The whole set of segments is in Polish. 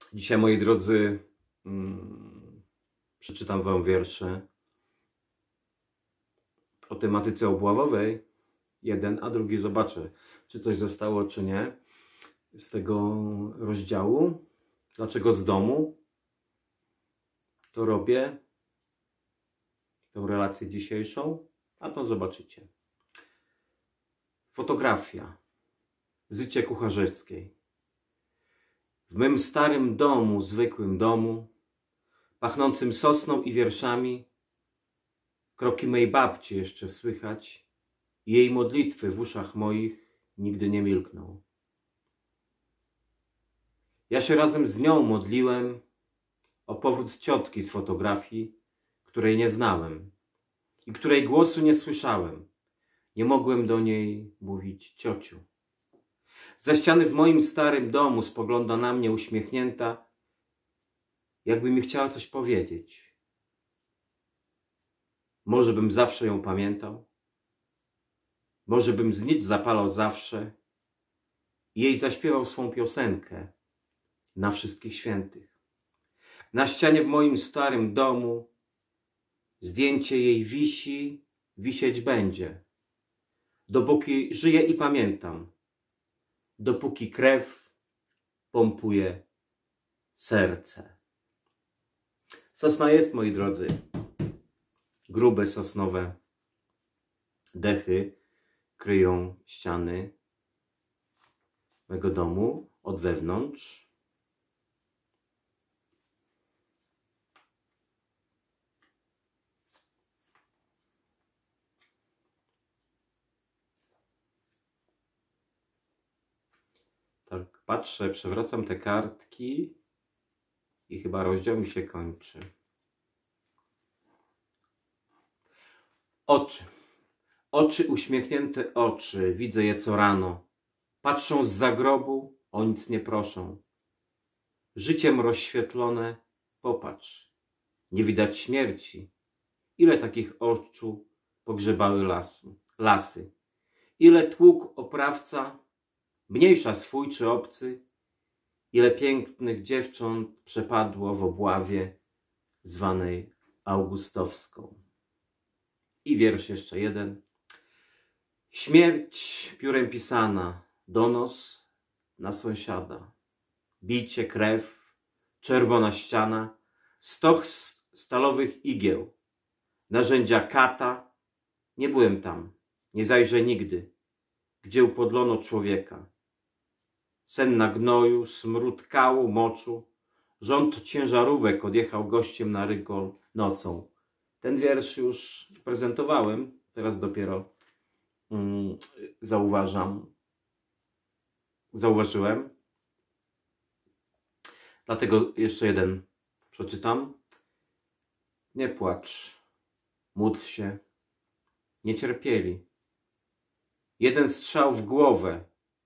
Dzisiaj, moi drodzy, przeczytam wam wiersze o tematyce obławowej. Jeden, a drugi zobaczę, czy coś zostało, czy nie z tego rozdziału. Dlaczego z domu to robię, tę relację dzisiejszą, a to zobaczycie. Fotografia Zycie Kucharzewskiej. W mym starym domu, zwykłym domu, pachnącym sosną i wierszami, kroki mej babci jeszcze słychać i jej modlitwy w uszach moich nigdy nie milkną. Ja się razem z nią modliłem o powrót ciotki z fotografii, której nie znałem i której głosu nie słyszałem. Nie mogłem do niej mówić ciociu. Ze ściany w moim starym domu spogląda na mnie uśmiechnięta, jakby mi chciała coś powiedzieć. Może bym zawsze ją pamiętał, może bym z nic zapalał zawsze i jej zaśpiewał swą piosenkę na wszystkich świętych. Na ścianie w moim starym domu zdjęcie jej wisi, wisieć będzie, dopóki żyję i pamiętam, dopóki krew pompuje serce. Sosna jest, moi drodzy. Grube sosnowe dechy kryją ściany mego domu od wewnątrz. Tak, patrzę, przewracam te kartki i chyba rozdział mi się kończy. Oczy. Oczy, uśmiechnięte oczy, widzę je co rano. Patrzą z zagrobu, o nic nie proszą. Życiem rozświetlone, popatrz. Nie widać śmierci. Ile takich oczu pogrzebały lasy. Ile tłukł oprawca, mniejsza swój czy obcy. Ile pięknych dziewcząt przepadło w obławie zwanej augustowską. I wiersz jeszcze jeden. Śmierć piórem pisana, donos na sąsiada. Bicie, krew, czerwona ściana, stoch stalowych igieł, narzędzia kata. Nie byłem tam, nie zajrzę nigdy, gdzie upodlono człowieka. Sen na gnoju, smród kału, moczu, rząd ciężarówek odjechał gościem na rygol nocą. Ten wiersz już prezentowałem, teraz dopiero zauważyłem. Dlatego jeszcze jeden przeczytam. Nie płacz, módl się, nie cierpieli. Jeden strzał w głowę.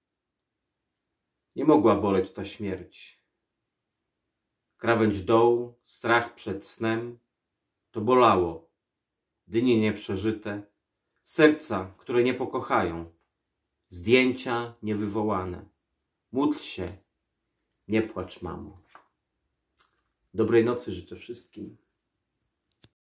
Nie mogła boleć ta śmierć. Krawędź dołu, strach przed snem, to bolało. Dni nieprzeżyte, serca, które nie pokochają, zdjęcia niewywołane. Módl się, nie płacz, mamo. Dobrej nocy życzę wszystkim.